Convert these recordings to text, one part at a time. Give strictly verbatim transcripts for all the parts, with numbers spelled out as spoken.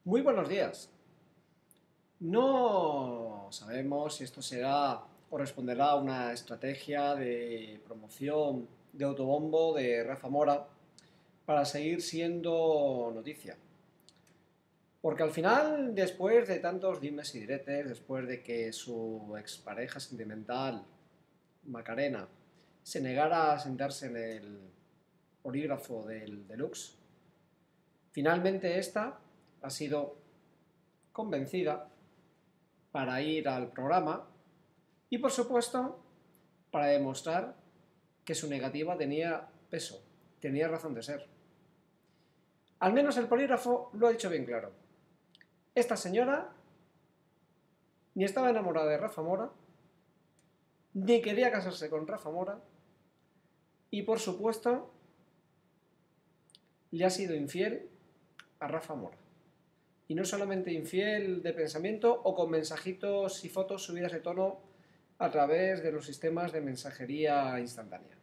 Muy buenos días. No sabemos si esto será o responderá a una estrategia de promoción de autobombo de Rafa Mora para seguir siendo noticia. Porque al final, después de tantos dimes y diretes, después de que su expareja sentimental, Macarena, se negara a sentarse en el polígrafo del Deluxe, finalmente esta ha sido convencida para ir al programa y, por supuesto, para demostrar que su negativa tenía peso, tenía razón de ser. Al menos el polígrafo lo ha dicho bien claro. Esta señora ni estaba enamorada de Rafa Mora, ni quería casarse con Rafa Mora y, por supuesto, le ha sido infiel a Rafa Mora. Y no solamente infiel de pensamiento o con mensajitos y fotos subidas de tono a través de los sistemas de mensajería instantánea.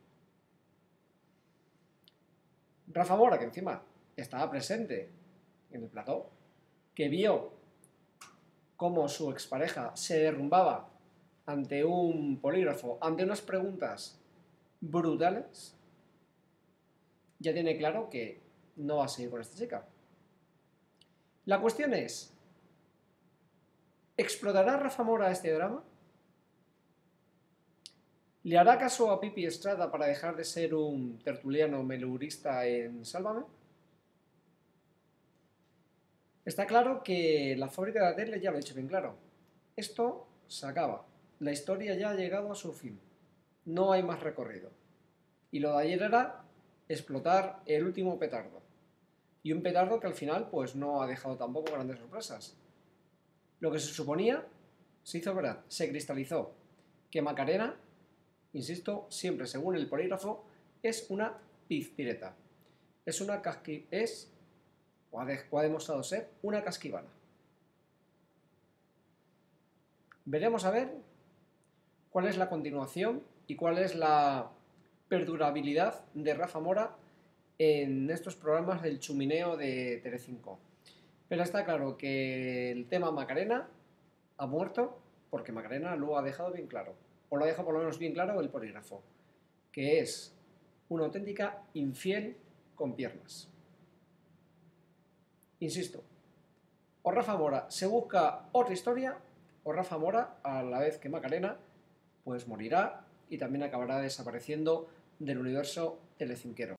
Rafa Mora, que encima estaba presente en el plató, que vio cómo su expareja se derrumbaba ante un polígrafo, ante unas preguntas brutales, ya tiene claro que no va a seguir con esta chica. La cuestión es, ¿explotará Rafa Mora este drama? ¿Le hará caso a Pipi Estrada para dejar de ser un tertuliano melurista en Sálvame? Está claro que la fábrica de la tele ya lo ha dicho bien claro. Esto se acaba. La historia ya ha llegado a su fin. No hay más recorrido. Y lo de ayer era explotar el último petardo. Y un petardo que al final pues no ha dejado tampoco grandes sorpresas. Lo que se suponía se hizo verdad, se cristalizó. Que Macarena, insisto, siempre según el polígrafo, es una pizpireta. Es una casqui... es, o ha, de... o ha demostrado ser, una casquivana. Veremos a ver cuál es la continuación y cuál es la perdurabilidad de Rafa Mora en estos programas del chumineo de Telecinco. Pero está claro que el tema Macarena ha muerto porque Macarena lo ha dejado bien claro, o lo ha dejado por lo menos bien claro el polígrafo, que es una auténtica infiel con piernas. Insisto, o Rafa Mora se busca otra historia, o Rafa Mora, a la vez que Macarena, pues morirá y también acabará desapareciendo del universo telecinquero.